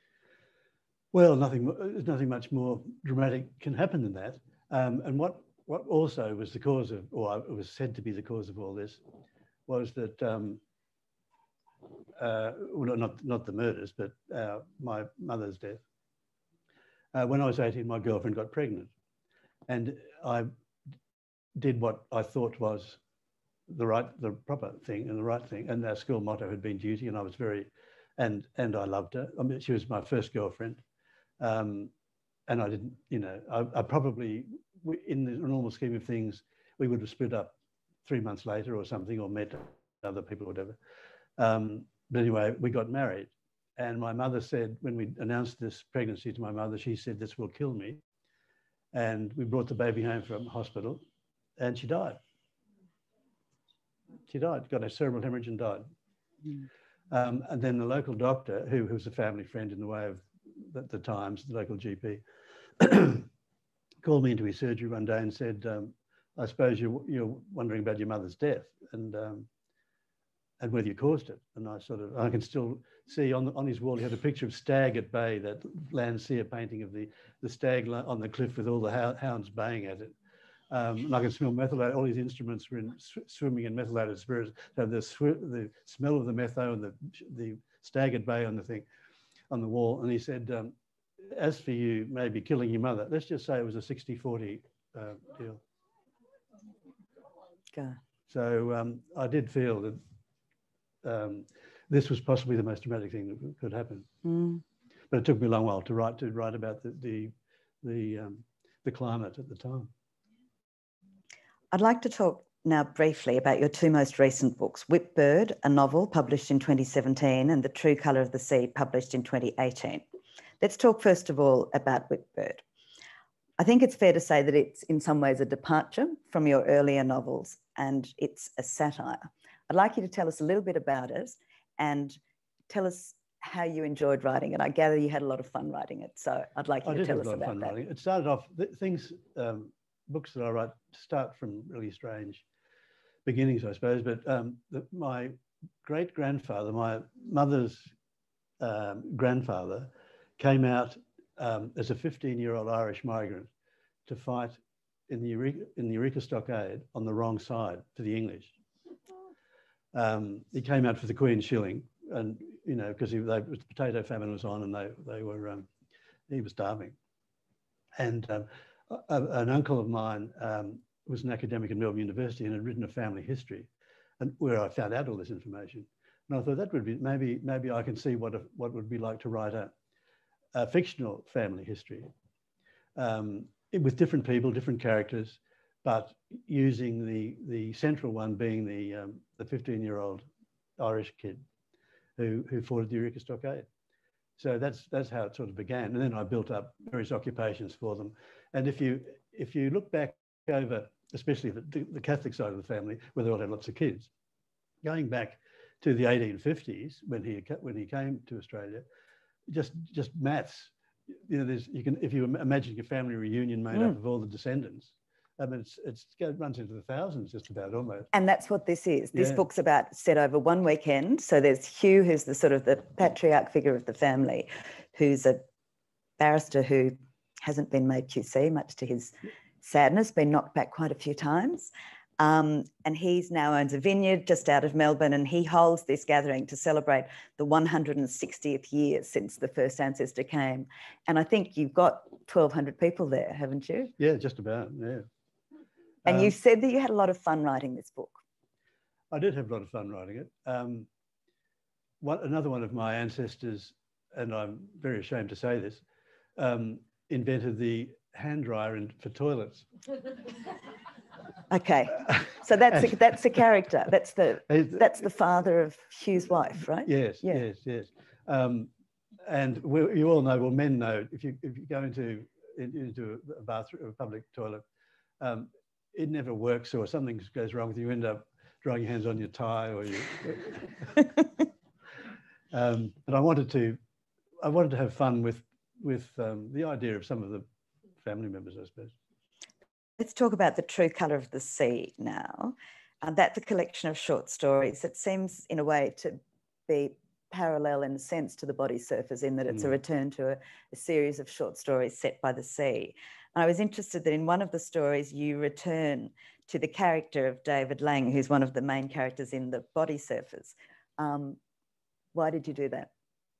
Well, nothing, nothing much more dramatic can happen than that. Um, and what, what also was the cause of, or it was said to be the cause of all this, was that, um, uh, well, not, not the murders, but uh, my mother's death. Uh, when I was eighteen, my girlfriend got pregnant, and I did what I thought was the right, the proper thing and the right thing. And our school motto had been duty, and I was very, and and I loved her. I mean, she was my first girlfriend, um, and I didn't, you know, I, I probably, in the normal scheme of things, we would have split up three months later or something, or met other people or whatever. Um, but anyway, we got married, and my mother said, when we announced this pregnancy to my mother, she said, "This will kill me." And we brought the baby home from hospital, and she died. She died, got a cerebral hemorrhage and died. Mm. Um, and then the local doctor, who, who was a family friend in the way of the, the Times, the local G P, called me into his surgery one day and said, um, I suppose you're, you're wondering about your mother's death and um, and whether you caused it. And I sort of, I can still see on, the, on his wall, he had a picture of Stag at Bay, that Landseer painting of the, the stag on the cliff with all the hounds baying at it. Um, and I can smell methylated, all his instruments were in, sw swimming in methylated spirits. So the, sw the smell of the metho and the, the Stag at Bay on the thing, on the wall. And he said, um, as for you maybe killing your mother, let's just say it was a sixty forty uh, deal. God. So um, I did feel that um, this was possibly the most dramatic thing that could happen. Mm. But it took me a long while to write to write about the the the, um, the climate at the time. I'd like to talk now briefly about your two most recent books, Whipbird, a novel published in twenty seventeen, and The True Colour of the Sea, published in twenty eighteen. Let's talk first of all about Whipbird. I think it's fair to say that it's in some ways a departure from your earlier novels, and it's a satire. I'd like you to tell us a little bit about it and tell us how you enjoyed writing it. I gather you had a lot of fun writing it, so I'd like you I to tell us about that. I did have a lot of fun writing. It started off, th things, um, books that I write start from really strange beginnings, I suppose, but um, the, my great-grandfather, my mother's um, grandfather, came out um, as a fifteen-year-old Irish migrant to fight in the, Eureka, in the Eureka Stockade on the wrong side for the English. Um, he came out for the Queen's shilling, and, you know, because the potato famine was on and they, they were, um, he was starving. And um, a, an uncle of mine um, was an academic at Melbourne University and had written a family history, and where I found out all this information. And I thought that would be, maybe, maybe I can see what, a, what it would be like to write a, a fictional family history um, with different people, different characters, but using the, the central one being the, um, the fifteen-year-old Irish kid who, who fought at the Eureka Stockade. So that's, that's how it sort of began. And then I built up various occupations for them. And if you, if you look back over, especially the, the Catholic side of the family, where they all had lots of kids, going back to the eighteen fifties when he, when he came to Australia, just, just maths. You know, there's, you can, if you imagine a family reunion made mm. up of all the descendants, I mean, it's, it's, it runs into the thousands just about almost. And that's what this is. This yeah. book's about set over one weekend. So there's Hugh, who's the sort of the patriarch figure of the family, who's a barrister who hasn't been made Q C, much to his sadness, been knocked back quite a few times. Um, and he's now owns a vineyard just out of Melbourne, and he holds this gathering to celebrate the one hundred sixtieth year since the first ancestor came. And I think you've got twelve hundred people there, haven't you? Yeah, just about, yeah. And um, you said that you had a lot of fun writing this book. I did have a lot of fun writing it. Um, one, another one of my ancestors, and I'm very ashamed to say this, um, invented the hand dryer in, for toilets. Okay, so that's a, that's a character. That's the that's the father of Hugh's wife, right? Yes, yeah. yes, yes. Um, and we, you all know, well, men know, if you if you go into into a bathroom, a public toilet, um, it never works, or something goes wrong with you. You end up drying your hands on your tie, or you. um, but I wanted to, I wanted to have fun with with um, the idea of some of the family members, I suppose. Let's talk about The True Colour of the Sea now. Uh, that's a collection of short stories that seems, in a way, to be parallel in a sense to the Bodysurfers, in that it's mm. a return to a, a series of short stories set by the sea. And I was interested that in one of the stories you return to the character of David Lang, who's one of the main characters in the Bodysurfers. Um, why did you do that?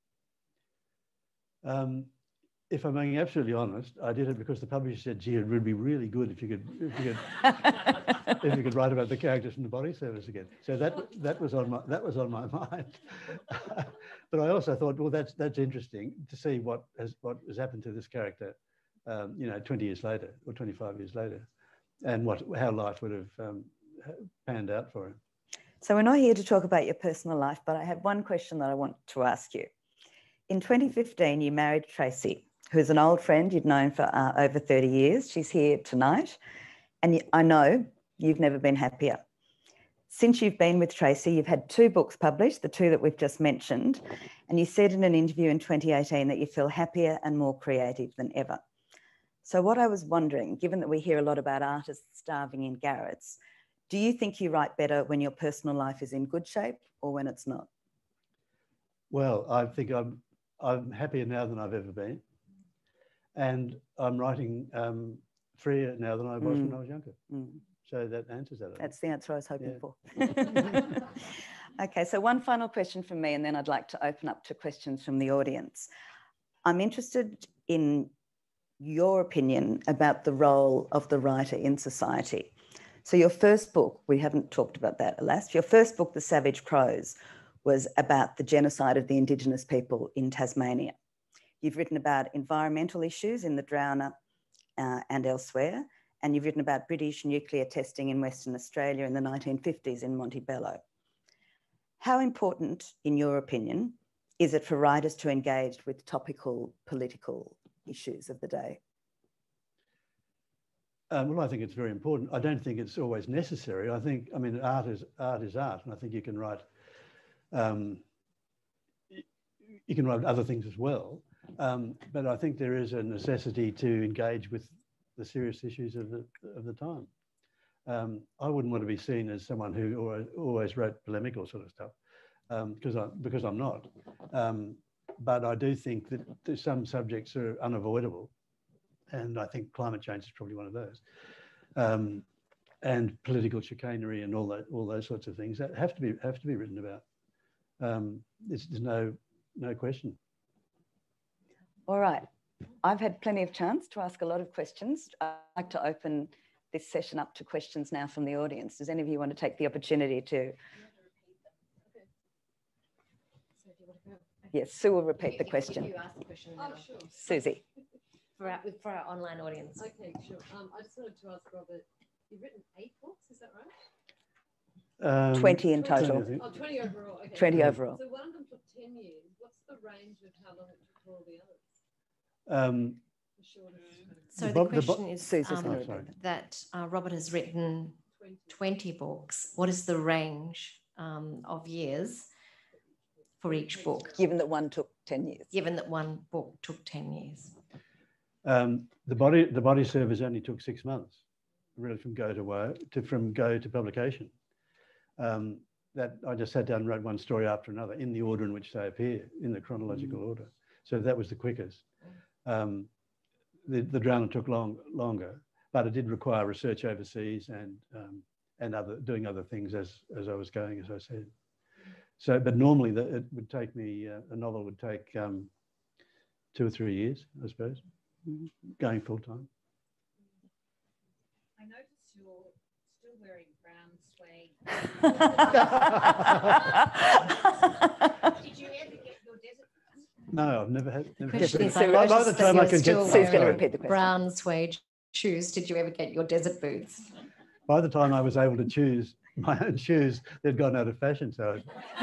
Um, If I'm being absolutely honest, I did it because the publisher said, "Gee, it would be really good if you could, if you could, if you could write about the characters from the Bodysurfers again." So that that was on my that was on my mind. But I also thought, well, that's that's interesting to see what has what has happened to this character, um, you know, twenty years later or twenty-five years later, and what how life would have um, panned out for him. So we're not here to talk about your personal life, but I have one question that I want to ask you. In twenty fifteen, you married Tracy, who's an old friend you'd known for uh, over thirty years. She's here tonight. And you, I know you've never been happier. Since you've been with Tracy, you've had two books published, the two that we've just mentioned. And you said in an interview in twenty eighteen that you feel happier and more creative than ever. So what I was wondering, given that we hear a lot about artists starving in garrets, do you think you write better when your personal life is in good shape or when it's not? Well, I think I'm, I'm happier now than I've ever been. And I'm writing um, freer now than I was mm. when I was younger. Mm. So that answers that. That's the answer I was hoping yeah. for. Okay, so one final question from me, and then I'd like to open up to questions from the audience. I'm interested in your opinion about the role of the writer in society. So your first book, we haven't talked about that, alas. Your first book, The Savage Crows, was about the genocide of the Indigenous people in Tasmania. You've written about environmental issues in the Drowner uh, and elsewhere, and you've written about British nuclear testing in Western Australia in the nineteen fifties in Montebello. How important, in your opinion, is it for writers to engage with topical political issues of the day? Um, well, I think it's very important. I don't think it's always necessary. I think, I mean, art is art is art, and I think you can write, um, you can write other things as well. Um, but I think there is a necessity to engage with the serious issues of the of the time. Um, I wouldn't want to be seen as someone who always, always wrote polemical sort of stuff, um, because I because I'm not. Um, but I do think that some subjects are unavoidable, and I think climate change is probably one of those, um, and political chicanery and all that all those sorts of things that have to be have to be written about. Um, there's, there's no no question. All right. I've had plenty of chance to ask a lot of questions. I'd like to open this session up to questions now from the audience. Does any of you want to take the opportunity to? Yes, Sue will repeat the question. You ask the question. Oh, sure. Susie. For our, for our online audience. Okay, sure. Um, I just wanted to ask Robert, you've written eight books, is that right? Um, twenty in total. twenty, Oh, twenty overall. Okay. twenty overall. So one of them took ten years. What's the range of how long it took for all the others? Um, The shortest. So The the, bo- the bo- question is Susie's um, gonna repeat that. that uh, Robert has written twenty. twenty books. What is the range um, of years for each book, Given that one took ten years. given that one book took ten years? um, the body the Bodysurfers only took six months, really, from go to wo to from go to publication. Um, that I just sat down and wrote one story after another in the order in which they appear, in the chronological mm. order. So that was the quickest. Um, the, the Drowner took long, longer, but it did require research overseas and um, and other doing other things as as I was going, as I said. So, but normally the, it would take me uh, a novel would take um, two or three years, I suppose, mm-hmm. going full time. I noticed you're still wearing brown suede. Did you ever get your desert boots? No, I've never had. Never Question had is, by, I by the noticed that time I you're can still get, Sue's going to wearing repeat the question. brown suede shoes. Did you ever get your desert boots? by the time I was able to choose my own shoes, they'd gone out of fashion. So.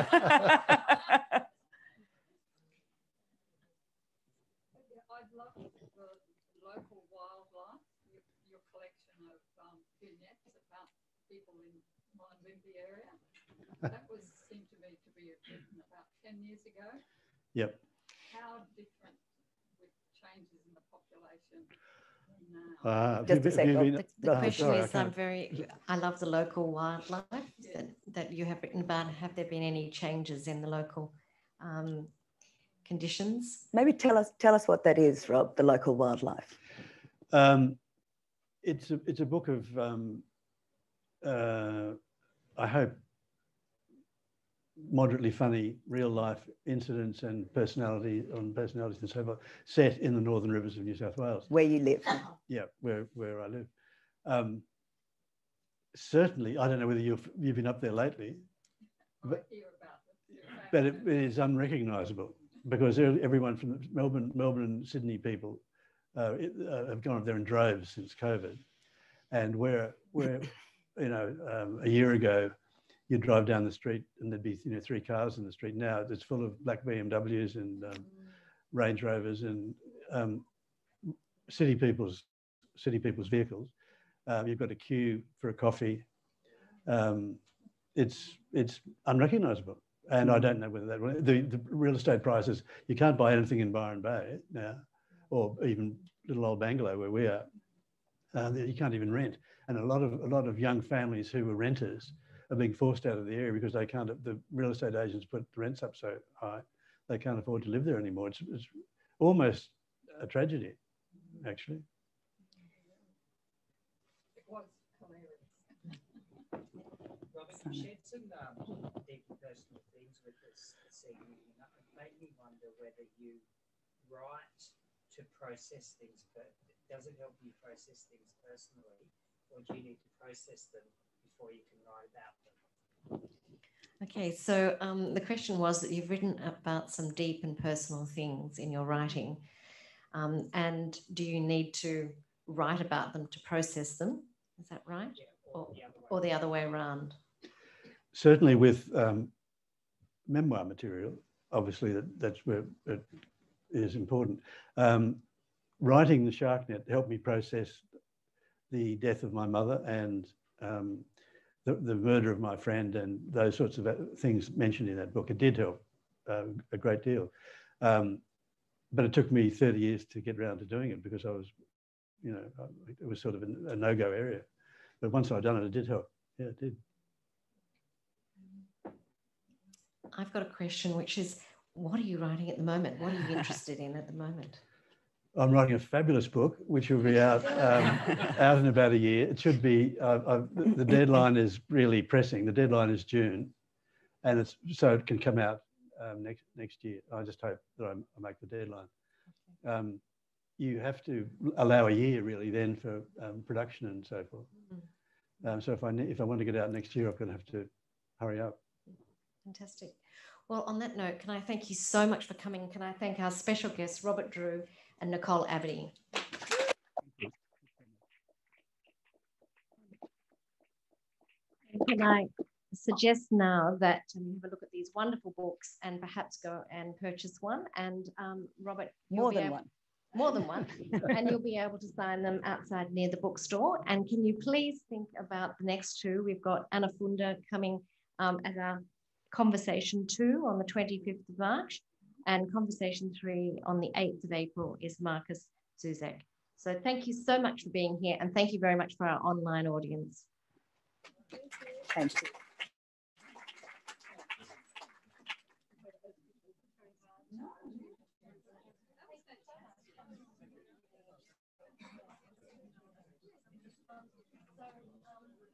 I'd love the local wildlife, your, your collection of um, vignettes about people in my Wimpy area. That was seemed to me to be written about ten years ago. Yep. How different with changes in the population now? Uh, Just you, a second. been, The, the oh, question sorry, is, I I'm can't- very, I love the local wildlife that, that you have written about. Have there been any changes in the local um, conditions? Maybe tell us tell us what that is, Rob, the local wildlife. Um, it's a it's a book of um, uh, I hope moderately funny real life incidents and personality on personalities and so forth, set in the northern rivers of New South Wales. Where you live. Yeah, where where I live. Um, certainly, I don't know whether you've you've been up there lately, but, I hear about it. but it, it is unrecognisable because everyone from Melbourne, Melbourne and Sydney people uh, it, uh, have gone up there in droves since COVID, and where where you know um, a year ago you'd drive down the street and there'd be you know three cars in the street. Now it's full of black B M Ws and um, Range Rovers and um, city people's city people's vehicles. Um, you've got a queue for a coffee. Um, it's it's unrecognisable, and I don't know whether that the the real estate prices. You can't buy anything in Byron Bay now, or even little old Bangalow where we are. Uh, you can't even rent, and a lot of a lot of young families who were renters are being forced out of the area because they can't. The real estate agents put the rents up so high, they can't afford to live there anymore. It's, it's almost a tragedy, actually. It was hilarious. Robert, you shared some um, deep personal things with us this evening. It made me wonder whether you write to process things, but does it help you process things personally, or do you need to process them before you can write about them? Okay, so um, the question was that you've written about some deep and personal things in your writing, um, and do you need to write about them to process them? Is that right? Yeah, or, Or, the other way. or the other way around? Certainly with um, memoir material, obviously that, that's where it is important. Um, writing The Shark Net helped me process the death of my mother and um, the, the murder of my friend and those sorts of things mentioned in that book. It did help uh, a great deal. Um, but it took me thirty years to get around to doing it because I was, you know, it was sort of a, a no-go area. But once I'd done it, it did help. Yeah, it did. I've got a question, which is, what are you writing at the moment? What are you interested in at the moment? I'm writing a fabulous book, which will be out um, out in about a year. It should be. Uh, I've, the deadline is really pressing. The deadline is June, and it's so it can come out um, next next year. I just hope that I, I make the deadline. Um, you have to allow a year really then for um, production and so forth. Mm-hmm. um, so if I if I want to get out next year, I'm going to have to hurry up. Fantastic. Well, on that note, can I thank you so much for coming? Can I thank our special guests, Robert Drewe and Nicole Abadee. Can I suggest now that um, you have a look at these wonderful books and perhaps go and purchase one? And um, Robert, more than able, one. More than one. And you'll be able to sign them outside near the bookstore. And can you please think about the next two? We've got Anna Funda coming um, as our conversation two on the twenty-fifth of March, and conversation three on the eighth of April is Marcus Zuzek. So thank you so much for being here, and thank you very much for our online audience. Thank you. So, um,